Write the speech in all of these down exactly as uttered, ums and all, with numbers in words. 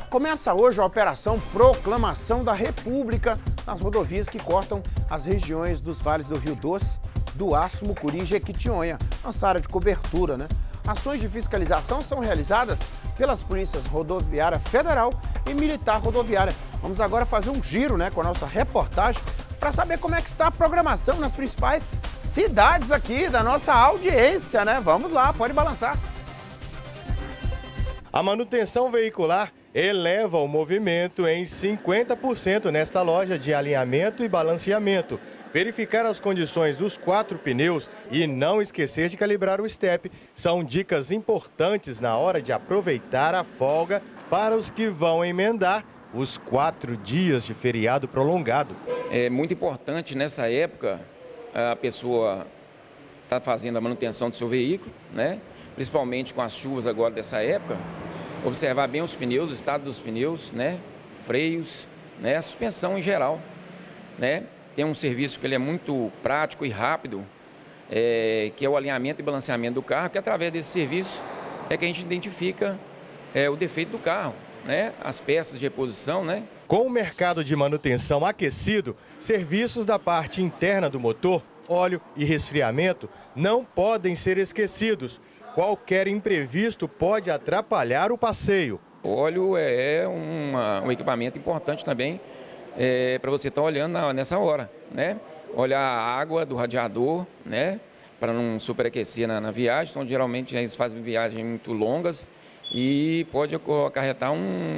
Começa hoje a Operação Proclamação da República nas rodovias que cortam as regiões dos vales do Rio Doce, do Aço, Mucuri e Jequitinhonha, nossa área de cobertura, né? Ações de fiscalização são realizadas pelas polícias rodoviária federal e militar rodoviária. Vamos agora fazer um giro, né, com a nossa reportagem para saber como é que está a programação nas principais cidades aqui da nossa audiência, né? Vamos lá, pode balançar. A manutenção veicular eleva o movimento em cinquenta por cento nesta loja de alinhamento e balanceamento. Verificar as condições dos quatro pneus e não esquecer de calibrar o step são dicas importantes na hora de aproveitar a folga para os que vão emendar os quatro dias de feriado prolongado. É muito importante nessa época a pessoa estar fazendo a manutenção do seu veículo, né? Principalmente com as chuvas agora dessa época, observar bem os pneus, o estado dos pneus, né? Freios, né? A suspensão em geral, né? Tem um serviço que ele é muito prático e rápido, é, que é o alinhamento e balanceamento do carro, que através desse serviço é que a gente identifica é, o defeito do carro, né? As peças de reposição, né? Com o mercado de manutenção aquecido, serviços da parte interna do motor, óleo e resfriamento não podem ser esquecidos. Qualquer imprevisto pode atrapalhar o passeio. O óleo é uma, um equipamento importante também é, para você estar olhando na, nessa hora, né? Olhar a água do radiador, né? Para não superaquecer na, na viagem. Então, geralmente, eles fazem viagens muito longas e pode acarretar um,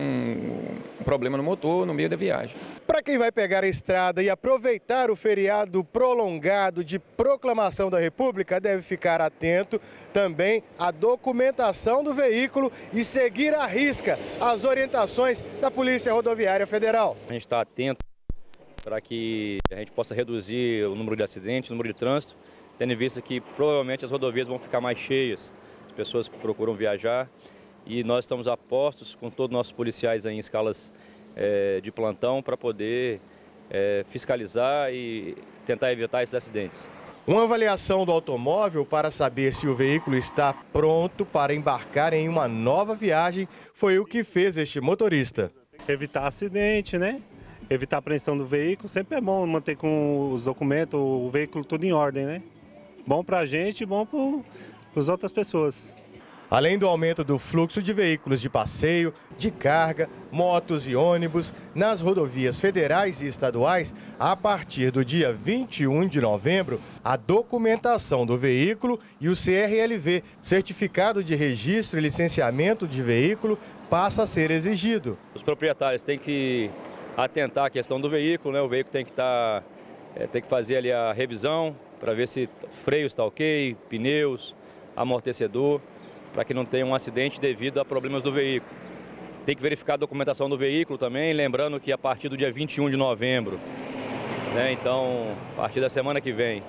um problema no motor no meio da viagem. Para quem vai pegar a estrada e aproveitar o feriado prolongado de Proclamação da República, deve ficar atento também à documentação do veículo e seguir à risca as orientações da Polícia Rodoviária Federal. A gente está atento para que a gente possa reduzir o número de acidentes, o número de trânsito, tendo em vista que provavelmente as rodovias vão ficar mais cheias, as pessoas procuram viajar. E nós estamos a postos com todos os nossos policiais aí em escalas é, de plantão para poder é, fiscalizar e tentar evitar esses acidentes. Uma avaliação do automóvel para saber se o veículo está pronto para embarcar em uma nova viagem foi o que fez este motorista. Evitar acidente, né? Evitar a apreensão do veículo, sempre é bom manter com os documentos, o veículo tudo em ordem, né? Bom para a gente e bom para as outras pessoas. Além do aumento do fluxo de veículos de passeio, de carga, motos e ônibus nas rodovias federais e estaduais, a partir do dia vinte e um de novembro, a documentação do veículo e o C R L V, Certificado de Registro e Licenciamento de Veículo, passa a ser exigido. Os proprietários têm que atentar à questão do veículo, né? O veículo tem que, tá, é, tem que fazer ali a revisão para ver se freio está ok, pneus, amortecedor, para que não tenha um acidente devido a problemas do veículo. Tem que verificar a documentação do veículo também, lembrando que a partir do dia vinte e um de novembro, né, então, a partir da semana que vem,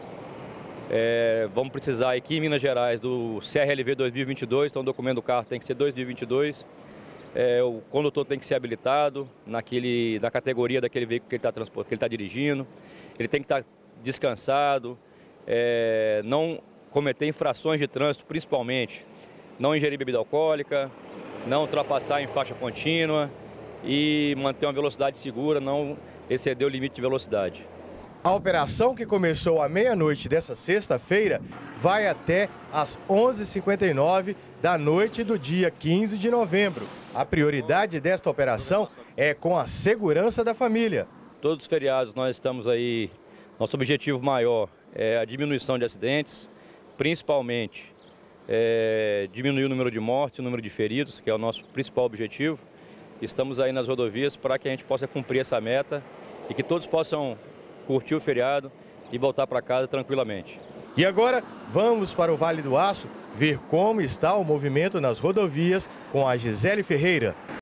é, vamos precisar aqui em Minas Gerais do C R L V dois mil e vinte e dois, então o documento do carro tem que ser dois mil e vinte e dois, é, o condutor tem que ser habilitado naquele, na categoria daquele veículo que ele está transportando, que ele está dirigindo, ele tem que estar descansado, é, não cometer infrações de trânsito principalmente, não ingerir bebida alcoólica, não ultrapassar em faixa contínua e manter uma velocidade segura, não exceder o limite de velocidade. A operação, que começou à meia-noite dessa sexta-feira, vai até às onze e cinquenta e nove da noite do dia quinze de novembro. A prioridade desta operação é com a segurança da família. Todos os feriados nós estamos aí, nosso objetivo maior é a diminuição de acidentes, principalmente É, diminuir o número de mortes, o número de feridos, que é o nosso principal objetivo. Estamos aí nas rodovias para que a gente possa cumprir essa meta e que todos possam curtir o feriado e voltar para casa tranquilamente. E agora vamos para o Vale do Aço ver como está o movimento nas rodovias com a Gisele Ferreira.